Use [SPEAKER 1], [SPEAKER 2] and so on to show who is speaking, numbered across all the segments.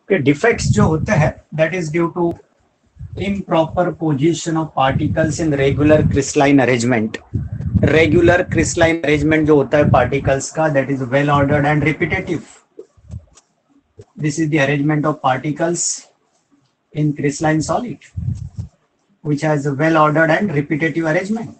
[SPEAKER 1] कि डिफेक्ट्स जो होते हैं that is due to improper position of particles in regular crystalline arrangement. Regular crystalline arrangement जो होता है particles का that is well ordered and repetitive. This is the arrangement of particles in crystalline solid which has a well ordered and repetitive arrangement.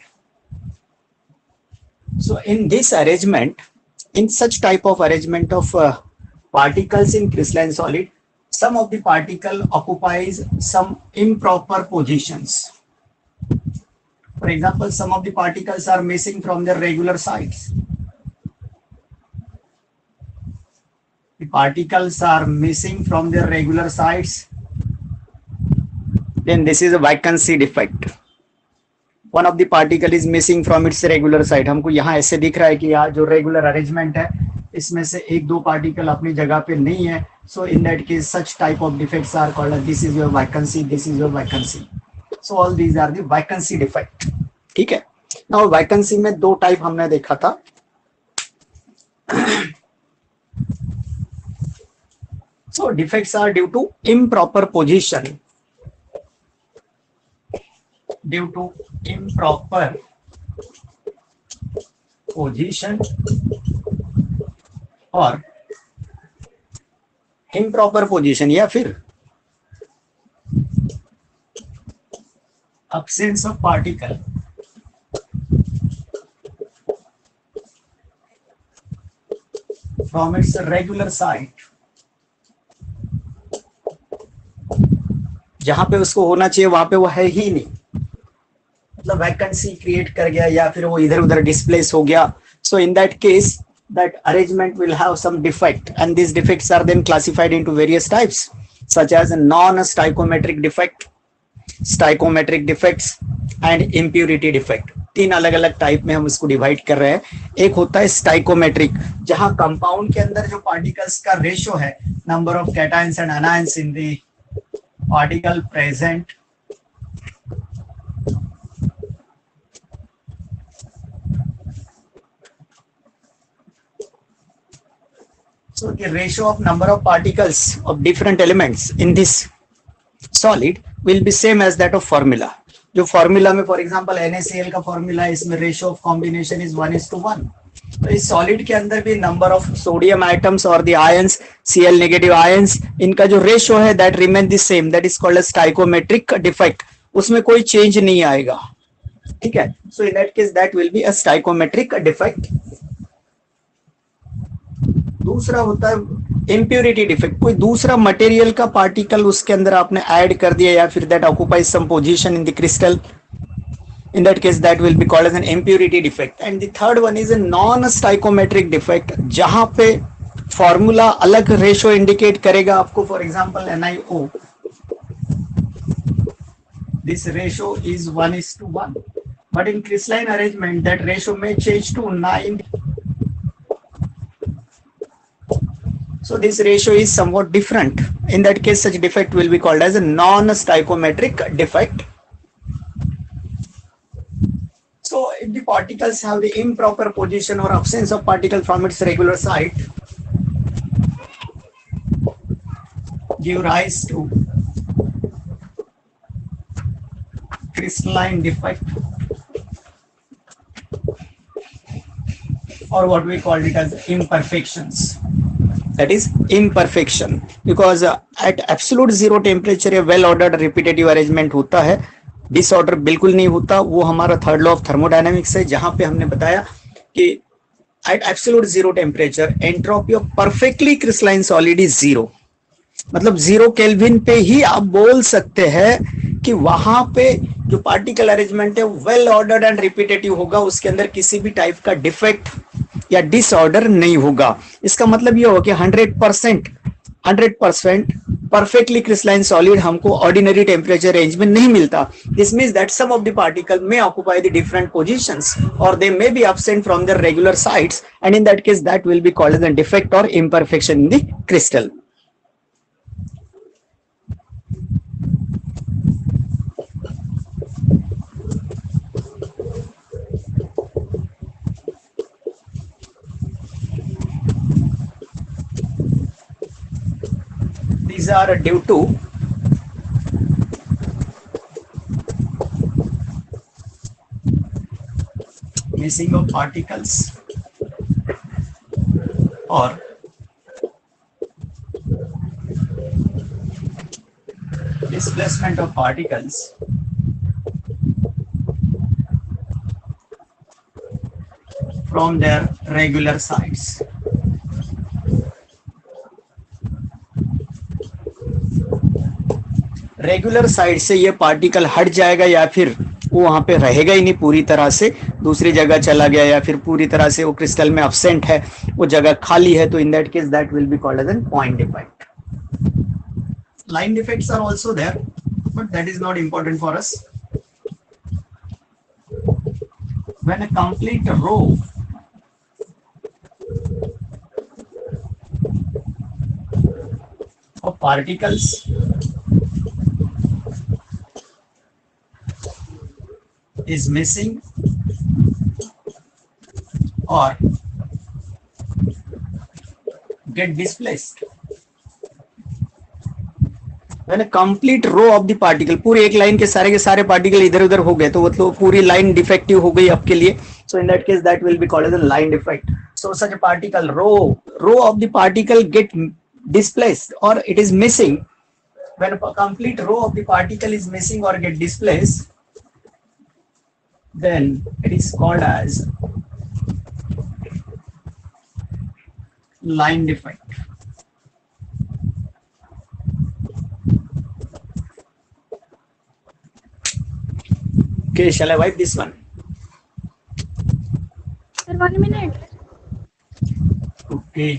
[SPEAKER 1] So in this arrangement, in such type of arrangement of particles in crystalline solid, some of the particle occupies some improper positions. For example, some of the particles are missing from their regular sites. The particles are missing from their regular sites. Then this is a vacancy defect. One of the particle is missing from its regular site. हमको यहाँ ऐसे दिख रहा है कि यहाँ जो regular arrangement है इसमें से एक दो पार्टिकल अपनी जगह पे नहीं है. So in that case, such type of defects are called as this is your vacancy, this is your vacancy. So all these are the vacancy defect. ठीक है. Now vacancy में दो टाइप हमने देखा था. So defects are due to improper position. Due to improper position और improper position या फिर absence of particle from its regular site. जहां पे उसको होना चाहिए वहां पे वो है ही नहीं, मतलब वैकेंसी क्रिएट कर गया या फिर वो इधर उधर डिस्प्लेस हो गया. So in that case that arrangement will have some defect, and these defects are then classified into various types such as non-stoichiometric defect, stoichiometric defects and impurity defect. तीन अलग अलग टाइप में हम इसको डिवाइड कर रहे हैं. एक होता है स्टाइकोमेट्रिक, जहां कंपाउंड के अंदर जो पार्टिकल्स का रेशियो है, number of cations and anions in the particle present, so the ratio of number of particles of different elements in this solid will be same as that of formula. जो formula में for example NaCl का formula है, इसमें ratio of combination is 1:1. तो इस solid के अंदर भी नंबर ऑफ सोडियम आइटम्स और the ions Cl negative ions, इनका जो रेशियो है that remain the same, that is called stoichiometric defect. उसमें कोई चेंज नहीं आएगा. ठीक है. So in that case that will be a stoichiometric defect. दूसरा होता है इम्प्योरिटी डिफेक्ट. कोई दूसरा मटेरियल का पार्टिकल उसके अंदर आपने ऐड कर दिया या फिर that occupies some position in the crystal. In that case, that will be called as an impurity defect. And the third one is a non-stoichiometric defect, जहां पे फॉर्मूला अलग रेशियो इंडिकेट करेगा आपको. For example NiO, this ratio is 1:1, but in crystalline arrangement that ratio may change to 9. So this ratio is somewhat different. In that case, such defect will be called as a non-stoichiometric defect. So if the particles have the improper position or absence of particle from its regular site, give rise to crystalline defect, or what we call it as imperfections. That is imperfection, because at absolute zero temperature a well ordered repetitive arrangement होता है. Disorder बिल्कुल नहीं होता. वो हमारा third law of thermodynamics है, जहां पे हमने बताया कि at absolute zero temperature entropy of perfectly crystalline solid is zero. मतलब 0 केल्विन पे ही आप बोल सकते हैं कि वहां पे जो पार्टिकल अरेंजमेंट है वेल ऑर्डर्ड एंड रिपीटेटिव होगा, उसके अंदर किसी भी टाइप का डिफेक्ट या डिसऑर्डर नहीं होगा. इसका मतलब ये होगा कि 100% perfectly crystalline solid हमको ordinary temperature range में नहीं मिलता. This means that some of the particle may occupy the different positions or they may be absent from their regular sites, and in that case that will be called as a defect or imperfection in the crystal. These these are due to missing of particles or displacement of particles from their regular sites. Regular site से ये particle हट जाएगा या फिर वो वहां पे रहेगा ही नहीं, पूरी तरह से दूसरी जगह चला गया, या फिर पूरी तरह से वो क्रिस्टल में अब्सेंट है, वो जगह खाली है, तो in that case that will be called as an point defect. Line defects are also there, but that is not important for us. When a complete row of particles is missing or get displaced. When a complete row of the particle, पूरी एक line के सारे particle इधर उधर हो गए, तो मतलब पूरी लाइन डिफेक्टिव हो गई आपके लिए. So in that case that will be called as a line defect. So such a particle row of the particle get displaced or it is missing. When a complete row of the particle is missing or get displaced, then it is called as line defect. Okay, shall I wipe this one?
[SPEAKER 2] Sir, 1 minute.
[SPEAKER 1] Okay.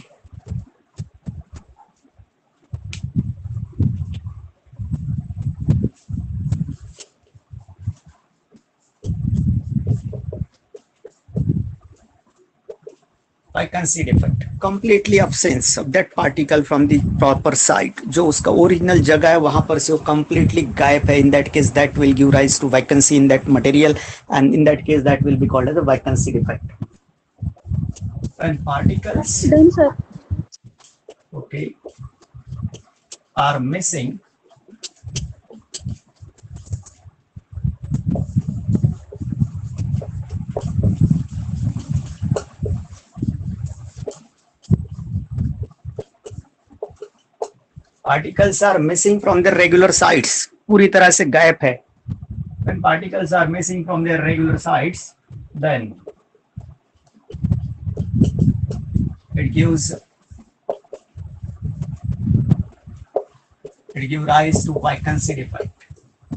[SPEAKER 1] Vacancy defect, completely absence of that particle from the proper site. जो उसका original जगह है वहां पर से वो completely गायब है. In that case that will give rise to vacancy in that material, and in that case that will be called as a vacancy defect. And particles,
[SPEAKER 2] Done, sir.
[SPEAKER 1] okay, are missing particles are missing from their regular sites, पूरी तरह से गायब है. When particles are missing from their regular sites, then it gives rise to vacancy defect.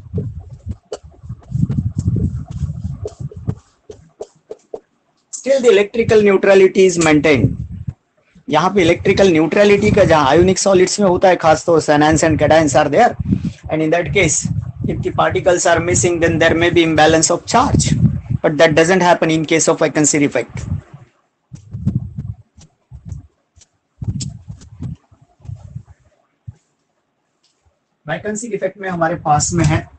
[SPEAKER 1] Still the electrical neutrality is maintained. यहाँ पे electrical neutrality का जहाँ ionic solids में होता है, खासतौर से anions and cations are there, and in that case if the particles are missing then there may be imbalance of charge, but that doesn't happen in case of vacancy defect. Vacancy defect में हमारे पास में है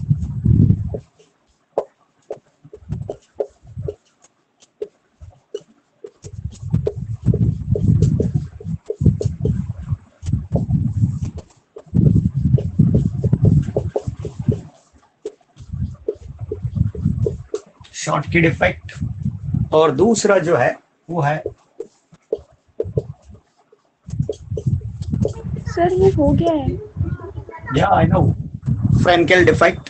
[SPEAKER 1] Schottky defect, और दूसरा जो है वो है
[SPEAKER 2] सर ये हो गया है.
[SPEAKER 1] या I know, Frenkel defect,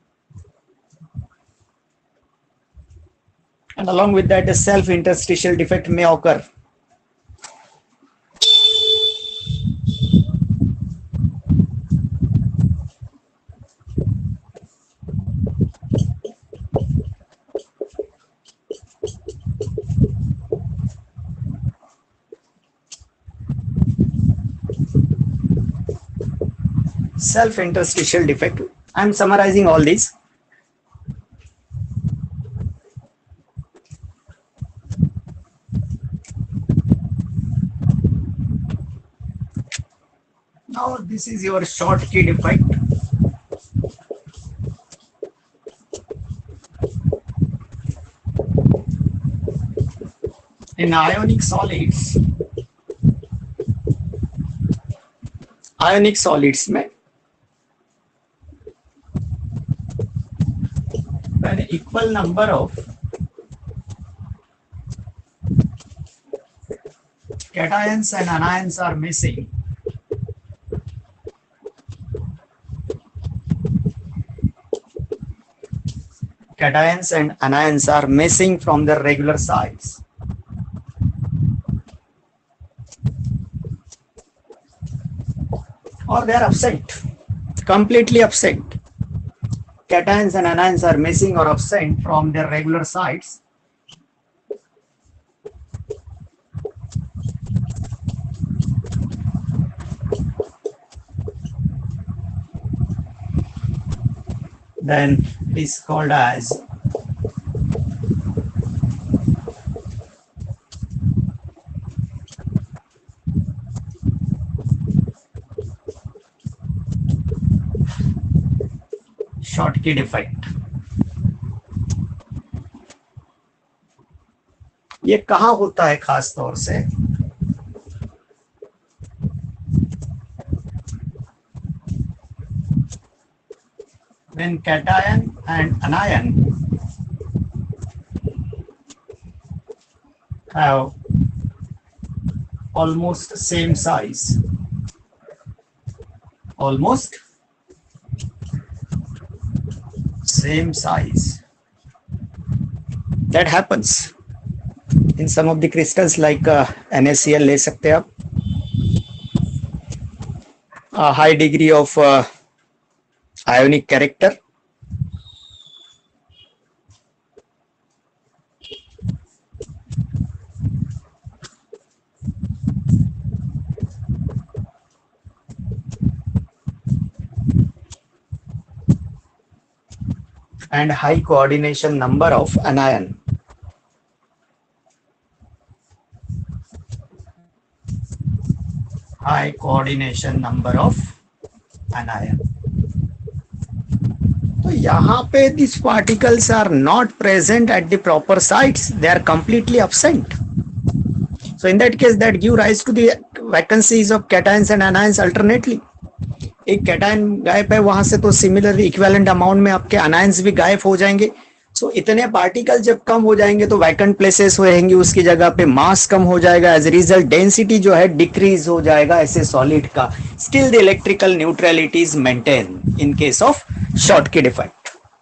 [SPEAKER 1] and along with that a self interstitial defect may occur. Self interstitial defect, I am summarizing all these. Now this is your Schottky defect. In ionic solids, ionic solids में when equal number of cations and anions are missing, cations and anions are missing from the regular sites, or they are absent, completely absent. Cations and anions are missing or absent from their regular sites. Then it is called as Schottky defect. ये कहाँ होता है खास तौर से? When cation and anion have almost same size, almost same size. That happens in some of the crystals like NaCl ले सकते हैं आप. A high degree of ionic character. And high coordination number of anion. High coordination number of anion. तो यहाँ पे these particles are not present at the proper sites. They are completely absent. So in that case, that give rise to the vacancies of cations and anions alternately. एक cation गायब है वहां से तो similar equivalent amount में आपके anions भी गायब हो जाएंगे. सो इतने पार्टिकल जब कम हो जाएंगे तो वैकेंट प्लेसेस रहेंगी, उसकी जगह पे मास कम हो जाएगा, एज ए रिजल्ट डेंसिटी जो है डिक्रीज हो जाएगा ऐसे सॉलिड का. Still the electrical neutrality is maintain in case of Schottky defect.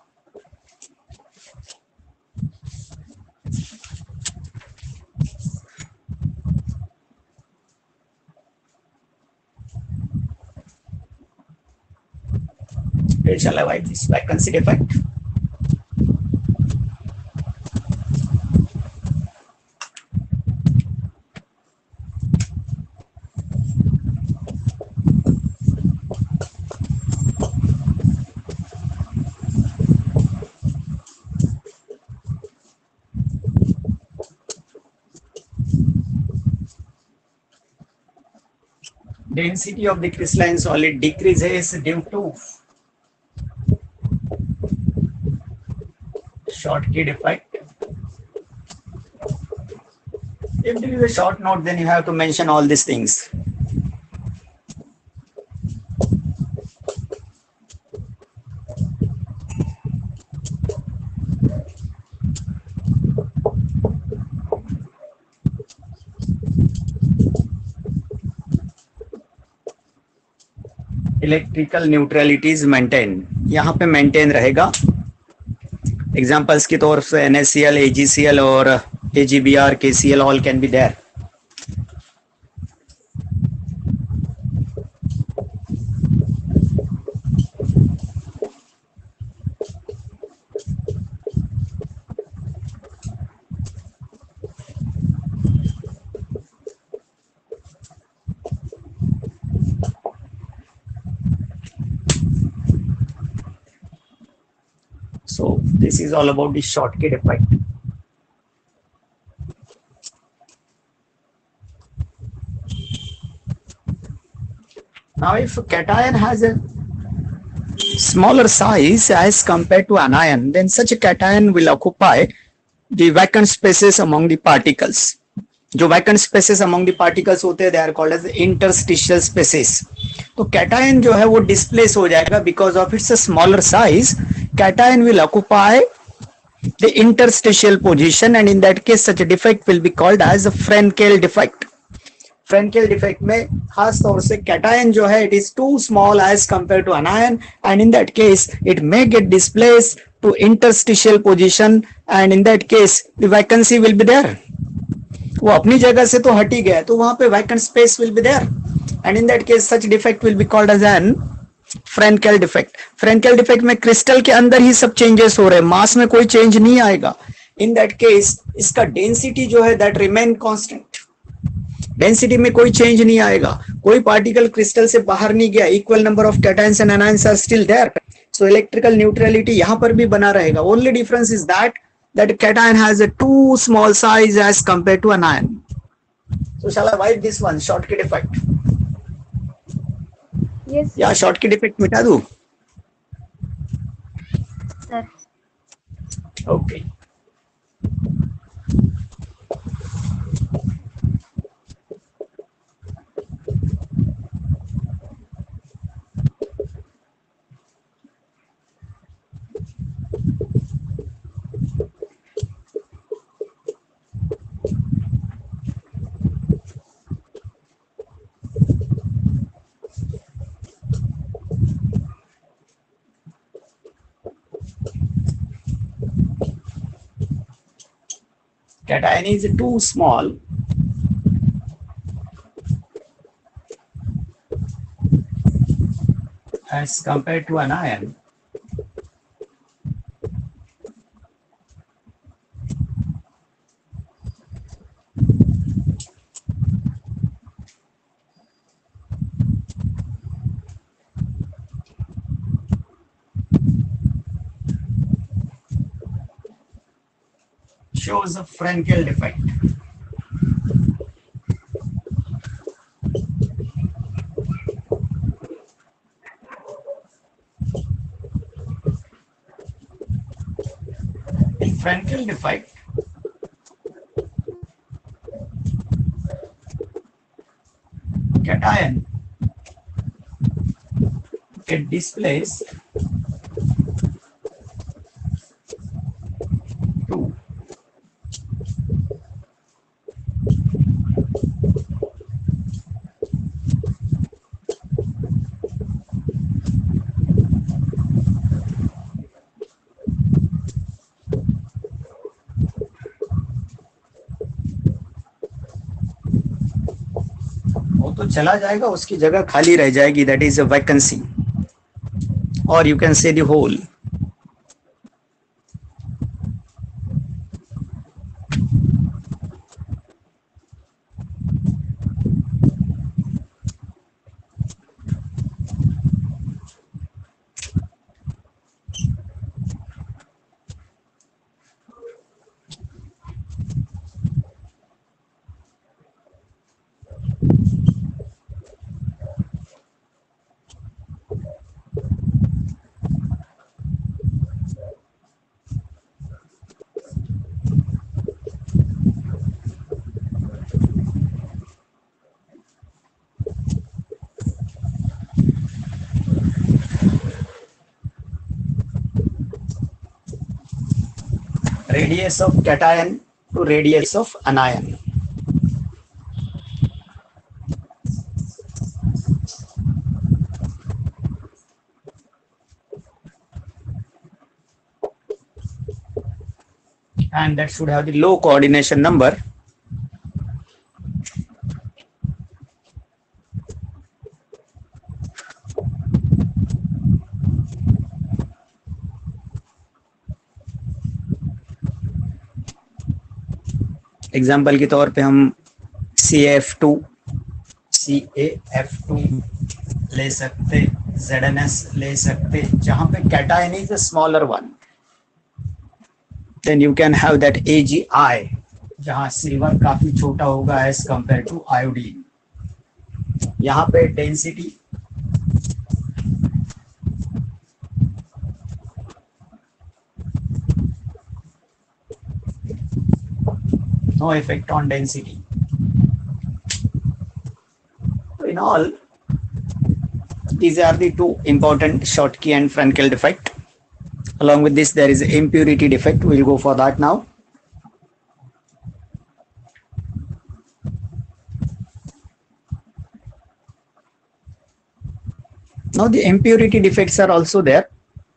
[SPEAKER 1] Where shall I write this vacancy defect? Density of the crystalline solid decreases due to Schottky defect. If there is a short note, then you have to mention all these things. Electrical neutrality is maintain, यहाँ पे maintain रहेगा. Examples की तौर से NaCl, AgCl और AgBr, KCl all can be there. So this is all about the Schottky defect. Now if a cation has a smaller size as compared to anion, then such a cation will occupy the vacant spaces among the particles. जो vacant spaces among the particles होते हैं they are called as interstitial spaces. तो cation जो है वो displace हो जाएगा because of its smaller size. Cation will occupy the interstitial position and in that case such defect will be called as Frenkel defect. Frenkel defect में खास तौर से कैटायन जो है it is too small as compare to anion and in that case it may get displace to interstitial position and in that case the vacancy will be there. वो अपनी जगह से तो हट ही गया तो वहां पे vacant space will be there and in that case such defect will be called as an Frenkel defect. Frenkel defect में क्रिस्टल के अंदर ही सब चेंजेस हो रहे हैं, मास में कोई चेंज नहीं आएगा। इन दैट केस इसका डेंसिटी जो है दैट रिमेन कांस्टेंट, डेंसिटी में कोई चेंज नहीं आएगा, कोई पार्टिकल क्रिस्टल से बाहर नहीं गया, equal number of cations and anions are still there, so electrical neutrality यहां पर भी बना रहेगा। Only difference is that cation has a too small size as compared to anion. So shall I write this one, Schottky defect?
[SPEAKER 2] Yes.
[SPEAKER 1] या Schottky defect मिटा दूं?
[SPEAKER 2] Sir.
[SPEAKER 1] Okay. Cation is too small as compared to anion. Shows a Frankel defect. In Frankel defect, cation get displaced to वो तो चला जाएगा, उसकी जगह खाली रह जाएगी, दैट इज अ वैकेंसी और you can say the hole. Radius of cation to radius of anion. And that should have the low coordination number. Example के तौर पे हम CAF2 ले सकते, ZNS ले सकते, जहां पे cation is the smaller one. Then you can have that AgI, जहां सिल्वर काफी छोटा होगा as compared to iodine. यहाँ पे डेंसिटी no effect on density. in all, these are the two important Schottky and Frankel defect. Along with this, there is impurity defect. We'll go for that now. Now the impurity defects are also there.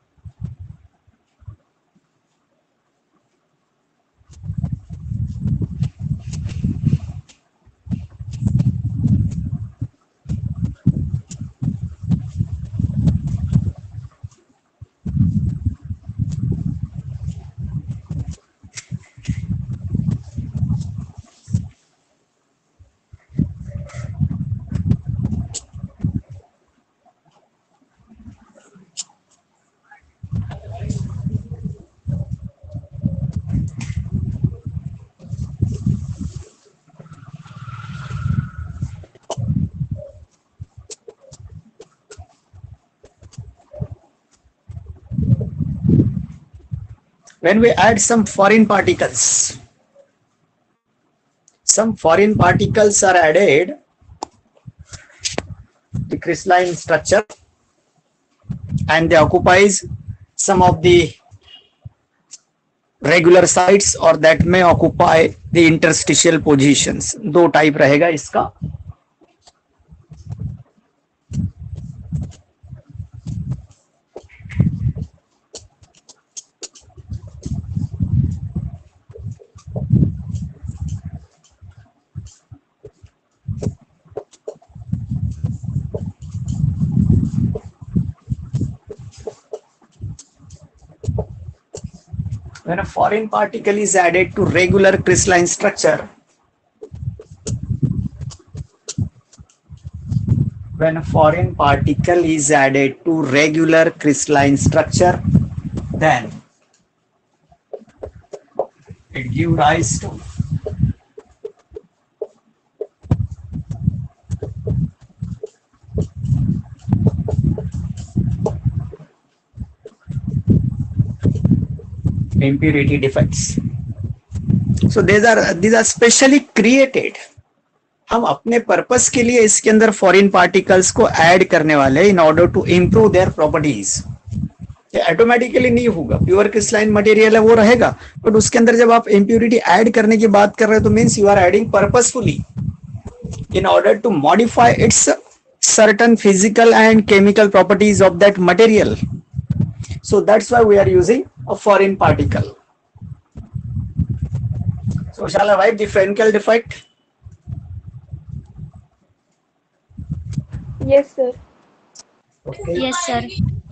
[SPEAKER 1] When we add some foreign particles are added, the crystalline structure, and they occupies some of the regular sites or that may occupy the interstitial positions. दो type रहेगा इसका. When a foreign particle is added to regular crystalline structure, then it gives rise to impurity defects. So these are specially created. हम अपने purpose के लिए इसके अंदर foreign particles को ऐड करने वाले in order to improve their properties. ये ऑटोमेटिकली नहीं होगा. प्योर क्रिस्टलाइन मटेरियल है वो रहेगा, बट उसके अंदर जब आप इम्प्यूरिटी ऐड करने की बात कर रहे हो तो means you are adding purposefully in order to modify its certain physical and chemical properties of that material. So that's why we are using a foreign particle. So shall I write the Frenkel defect?
[SPEAKER 2] Yes, sir.
[SPEAKER 3] Okay. Yes, sir.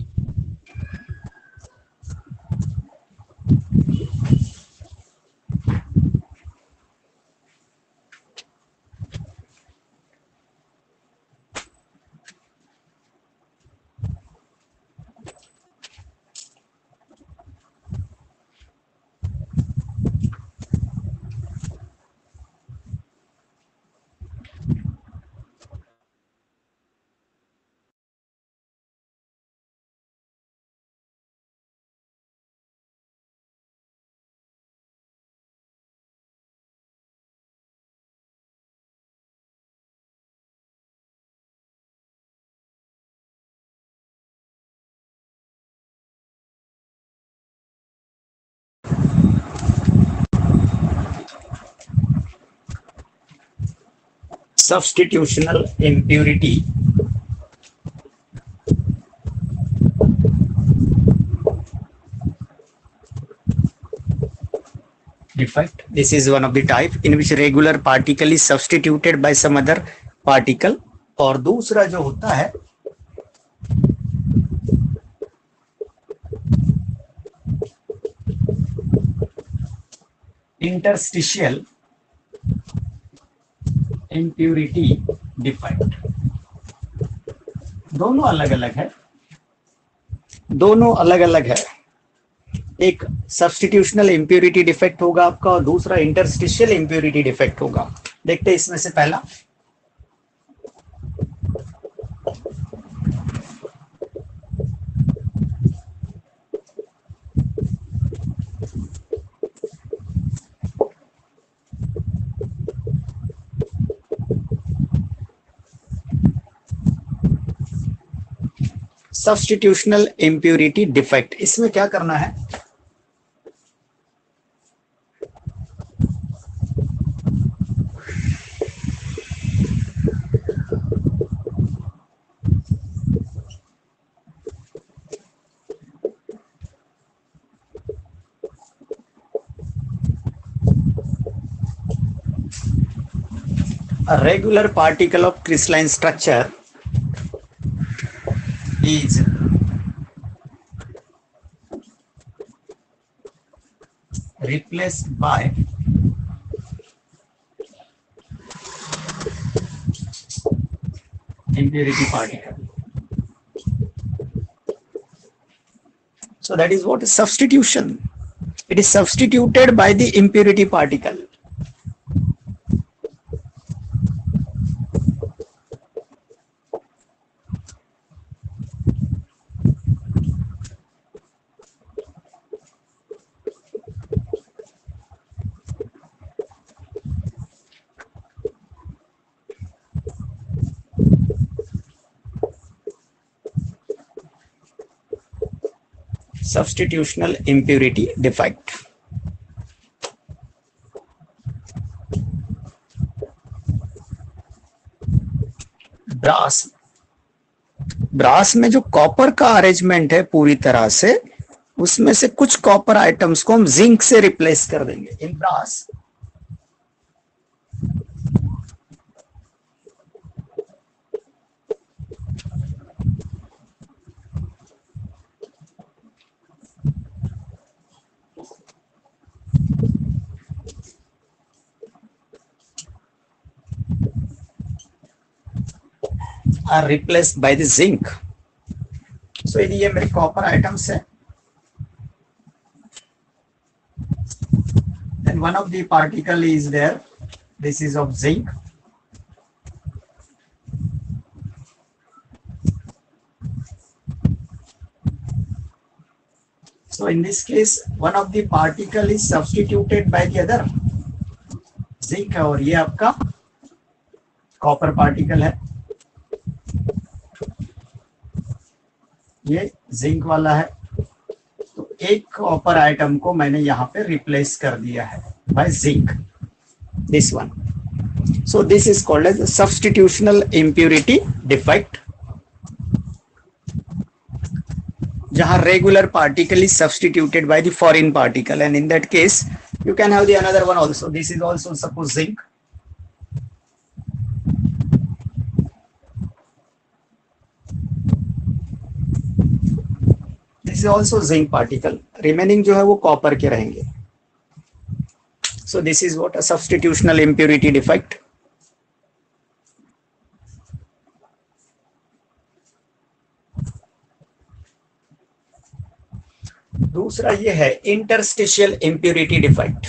[SPEAKER 1] Substitutional impurity. Defect. This is one of the type in which regular particle is substituted by some other particle. और दूसरा जो होता है interstitial impurity defect. दोनों अलग अलग है. एक सब्स्टिट्यूशनल इम्प्यूरिटी डिफेक्ट होगा आपका और दूसरा इंटरस्टिशियल इम्प्यूरिटी डिफेक्ट होगा. देखते हैं इसमें से पहला. सब्स्टिट्यूशनल इम्प्यूरिटी डिफेक्ट, इसमें क्या करना है? A regular particle of crystalline structure is replaced by impurity particle. So that is what is substitution. It is substituted by the impurity particle. Substitutional impurity defect. Brass में जो कॉपर का arrangement है पूरी तरह से, उसमें से कुछ कॉपर आइटम्स को हम जिंक से रिप्लेस कर देंगे in brass. are replaced by the zinc. So ये मेरे कॉपर आइटम्स है. Then one of the particle is there. This is of zinc. So in this case, one of the particle is substituted by the other. zinc है और ये आपका copper particle है. ये zinc वाला है. तो एक कॉपर आइटम को मैंने यहाँ पे रिप्लेस कर दिया है by zinc, this one. So this is called as substitutional impurity defect, जहां regular particle is substituted by the foreign particle, and in that case you can have the another one also. This is also suppose zinc. This is also zinc particle. Remaining जो है वो copper के रहेंगे. So this is what a substitutional impurity defect. दूसरा ये है interstitial impurity defect.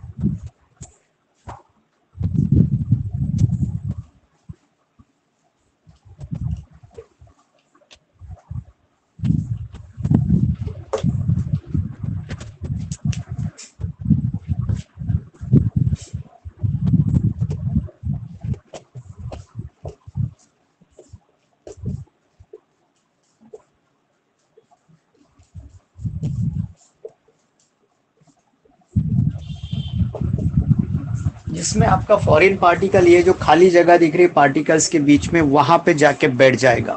[SPEAKER 1] जिसमें आपका फॉरेन पार्टिकल, ये जो खाली जगह दिख रही है पार्टिकल्स के बीच में, वहां पे जाके बैठ जाएगा.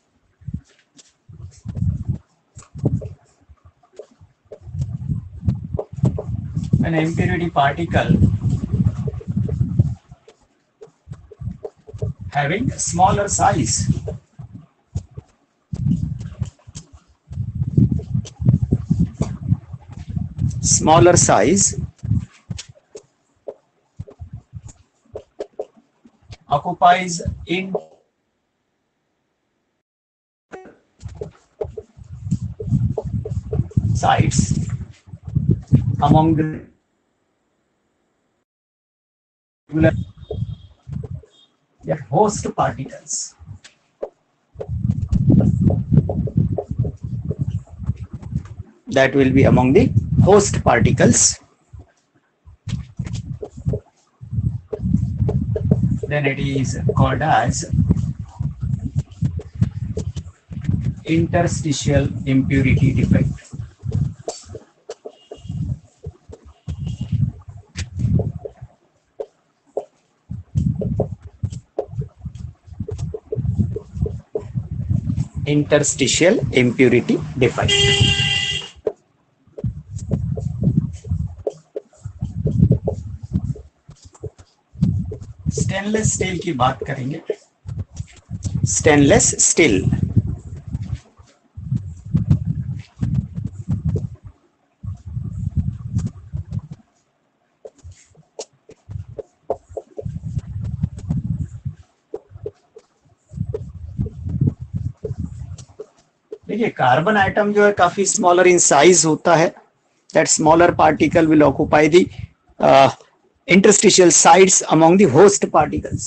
[SPEAKER 1] An impurity particle having smaller size occupies in sites among the host particles. That will be among the host particles. Then it is called as interstitial impurity defect. Interstitial impurity defect. Stainless steel की बात करेंगे. Stainless steel. देखिए carbon atom जो है काफी smaller in size होता है. That smaller particle will occupy the interstitial sites among the host particles.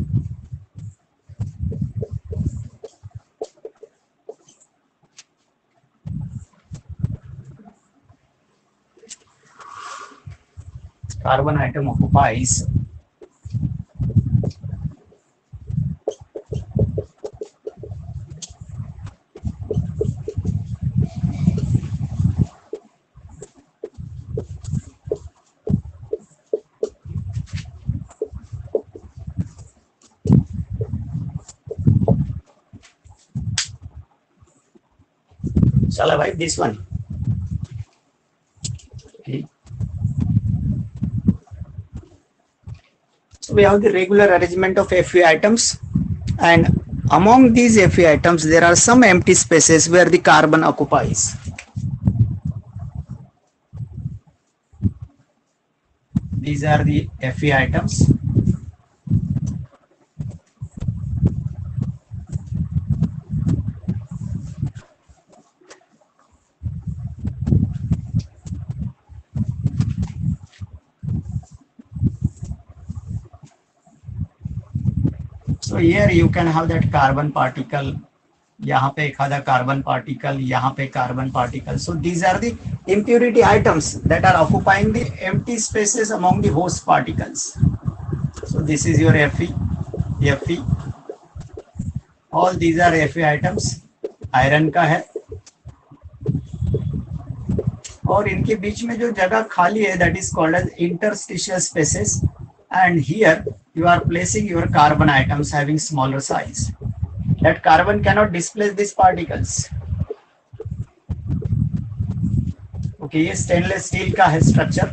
[SPEAKER 1] Carbon atom occupies shall I write this one? Okay. So we have the regular arrangement of Fe atoms, and among these Fe atoms there are some empty spaces where the carbon occupies. These are the Fe atoms. So here you can have that carbon particle. यहाँ पे एक आधा carbon particle, यहाँ पे carbon particle. So these are the impurity items that are occupying the empty spaces among the host particles. So this is your Fe, Fe. All these are Fe items. Iron का है और इनके बीच में जो जगह खाली है that is called as interstitial spaces, and here you are placing your carbon atoms having smaller size. That carbon cannot displace these particles. Okay, ये स्टेनलेस स्टील का है स्ट्रक्चर.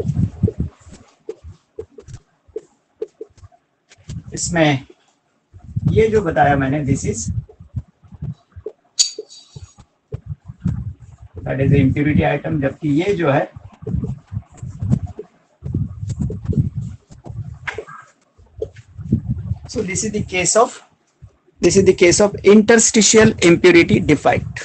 [SPEAKER 1] इसमें ये जो बताया मैंने, this is that is impurity atom, जबकि ये जो है so this is the case of interstitial impurity defect.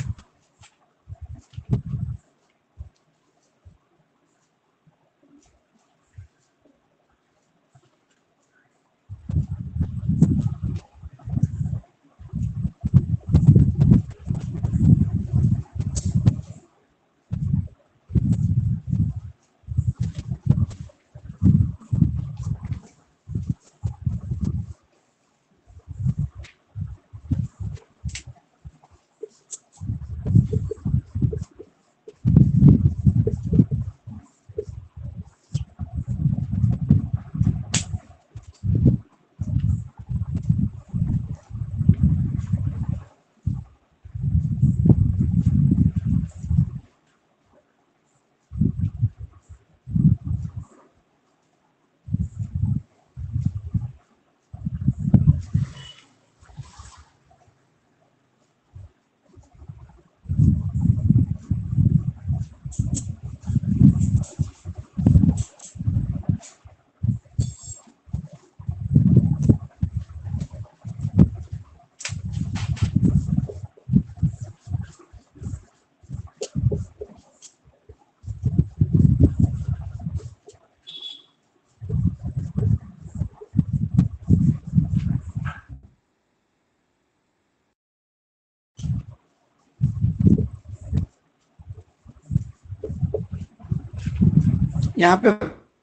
[SPEAKER 1] यहाँ पे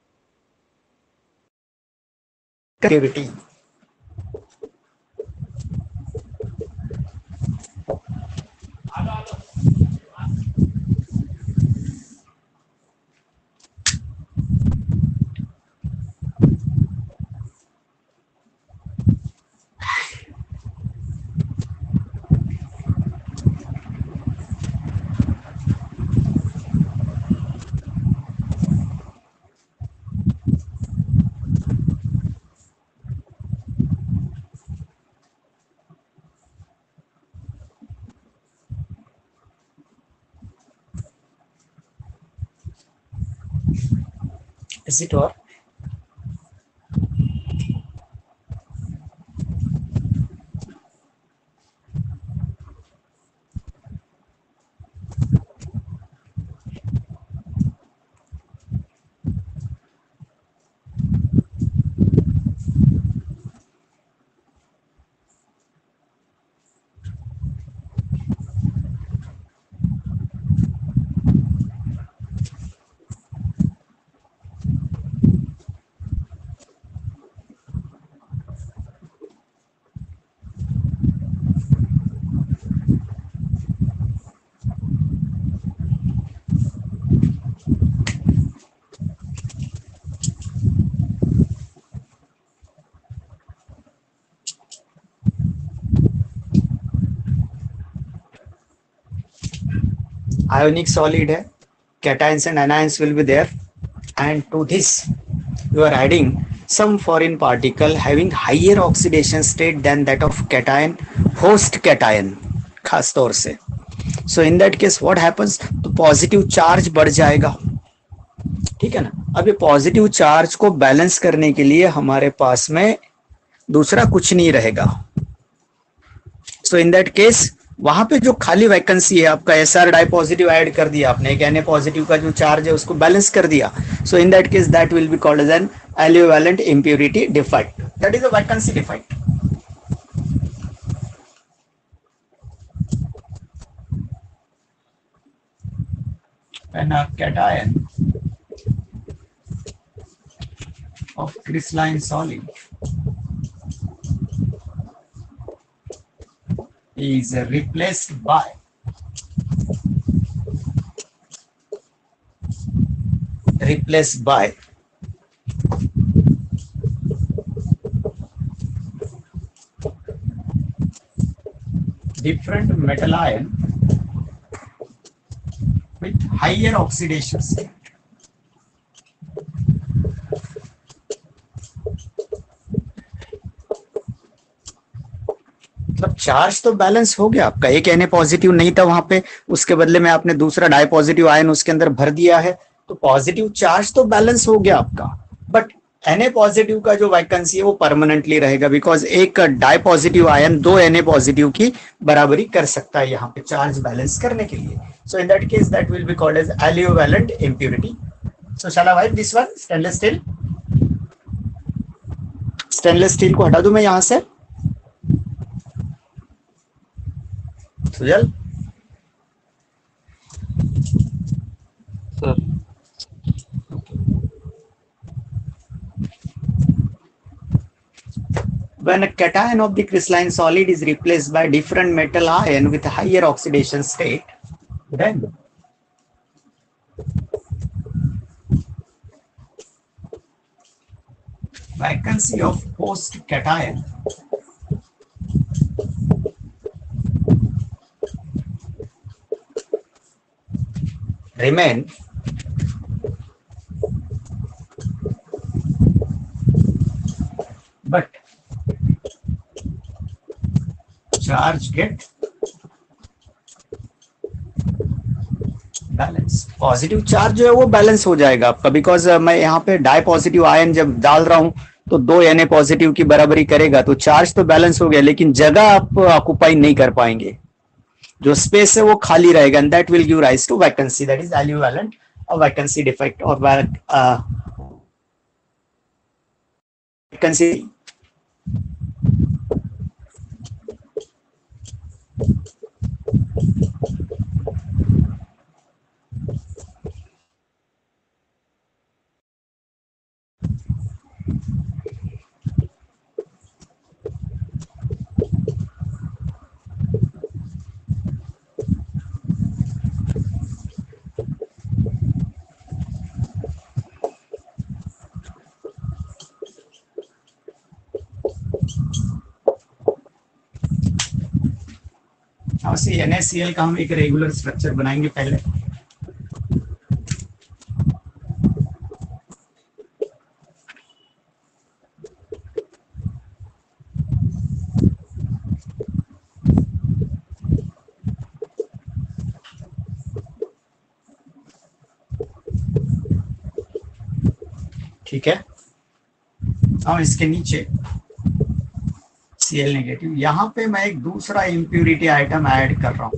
[SPEAKER 1] cavity, Is it or? Ionic solid है, cations and anions will be there, and to this you are adding some foreign particle having higher oxidation state than that of cation, host cation खास तौर से. So in that case what happens, तो positive charge बढ़ जाएगा, ठीक है ना. अब ये पॉजिटिव चार्ज को बैलेंस करने के लिए हमारे पास में दूसरा कुछ नहीं रहेगा. सो इन दैट केस वहां पे जो खाली वैकेंसी है आपका, एसआर डाई पॉजिटिव ऐड कर दिया आपने, एक Na पॉजिटिव का जो चार्ज है उसको बैलेंस कर दिया. So in that case that will be called as an aliovalent impurity defect, that is a vacancy defect. When a cation of crystalline solid is replaced by different metal ion with higher oxidation state. मतलब charge तो balance हो गया आपका, एक Na positive नहीं था वहां पे, उसके बदले में आपने दूसरा डाई पॉजिटिव आयन उसके अंदर भर दिया है, तो पॉजिटिव चार्ज तो बैलेंस हो गया आपका. बट Na पॉजिटिव का जो वैकेंसी है वो परमानेंटली रहेगा, बिकॉज एक डाई पॉजिटिव आयन दो Na पॉजिटिव की बराबरी कर सकता है यहाँ पे चार्ज बैलेंस करने के लिए. So in that case that will be called as aliovalent impurity. So shall I write this one, stainless steel. Stainless steel को हटा दूं मैं यहां से, Sujal.
[SPEAKER 4] Sir
[SPEAKER 1] When a cation of the crystalline solid is replaced by different metal ion with higher oxidation state, then vacancy of host cation remain but charge get balance. Positive charge जो है वो balance हो जाएगा आपका, because मैं यहाँ पे die positive ion जब डाल रहा हूं तो दो Na पॉजिटिव की बराबरी करेगा, तो चार्ज तो बैलेंस हो गया, लेकिन जगह आप ऑक्युपाई नहीं कर पाएंगे, जो स्पेस है वो खाली रहेगा, and that will give rise to vacancy, that is aliovalent vacancy defect और वैकेंसी. NaCl का हम एक रेगुलर स्ट्रक्चर बनाएंगे पहले. ठीक है। अब इसके नीचे Cl नेगेटिव, यहां पे मैं एक दूसरा इम्प्यूरिटी आइटम ऐड कर रहा हूं।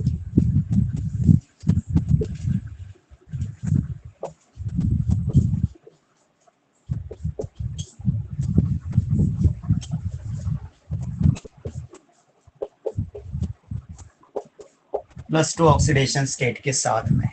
[SPEAKER 1] +2 ऑक्सीडेशन स्टेट के साथ में।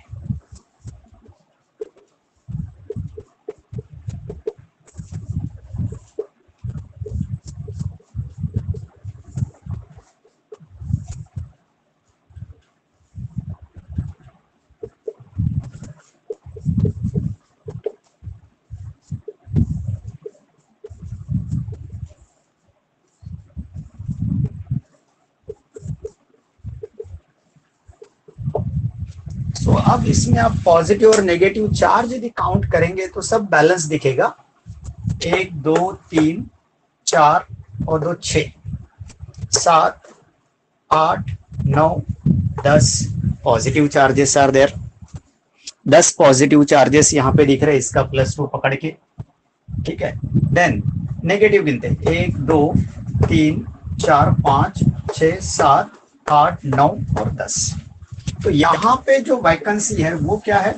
[SPEAKER 1] तो अब इसमें आप पॉजिटिव और नेगेटिव चार्ज यदि काउंट करेंगे तो सब बैलेंस दिखेगा। 1 2 3 4 और 2 6 7 8 9 10 positive charges are there. 10 positive charges यहाँ पे दिख रहे हैं, इसका +2 पकड़ के, ठीक है। देन नेगेटिव गिनते 1 2 3 4 5 6 7 8 9 और 10। तो यहां पे जो वैकेंसी है वो क्या है?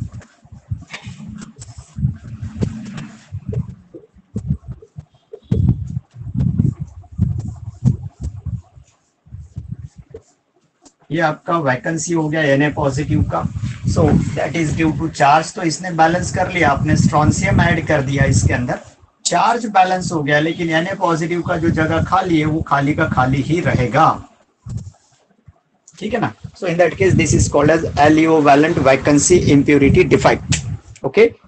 [SPEAKER 1] ये आपका वैकेंसी हो गया Na पॉजिटिव का। So that is due to charge. तो इसने बैलेंस कर लिया, आपने स्ट्रॉन्सियम ऐड कर दिया इसके अंदर, चार्ज बैलेंस हो गया। लेकिन Na पॉजिटिव का जो जगह खाली है वो खाली का खाली ही रहेगा, ठीक है ना। So in that case this is called as aliovalent vacancy impurity defect. Okay,